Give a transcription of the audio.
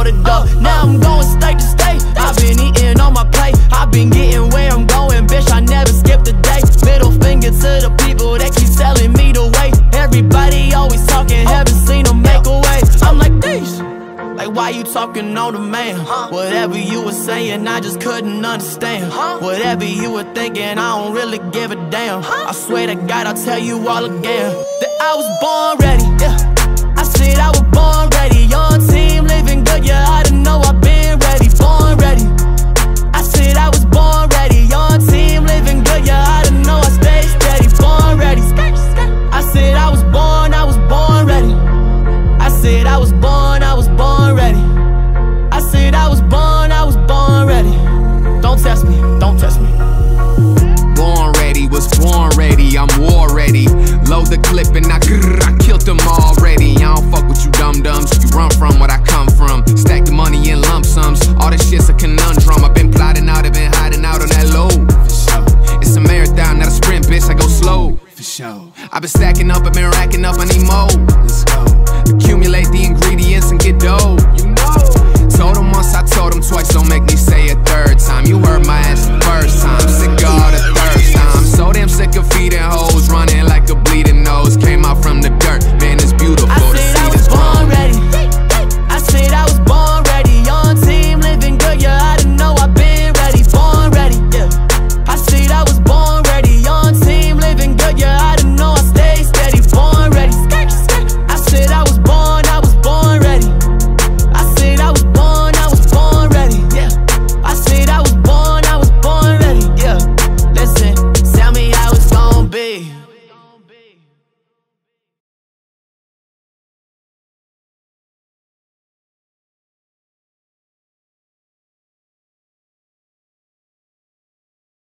loaded up. Now I'm going state to state. I've been eating on my plate. I've been getting where I'm going, bitch, I never skipped a day. Middle finger to the people that keep telling me to wait. Everybody always talking, haven't seen them make a way. I'm like, these, like why you talking on the man? Whatever you were saying, I just couldn't understand. Whatever you were thinking, I don't really give a damn. I swear to God, I'll tell you all again that I was born ready, yeah. I said I was born ready. Young team, living good, yeah, I didn't know I've been ready. Born ready, I said I was born ready. Young team, living good, yeah, I didn't know I stayed steady. Born ready, I said I was born ready. I said I was born ready. I said I was born ready. Don't test me, don't test me. Born ready, was born ready, I'm war ready. Load the clip and I killed them already. I don't fuck with you dum-dums, you run from what I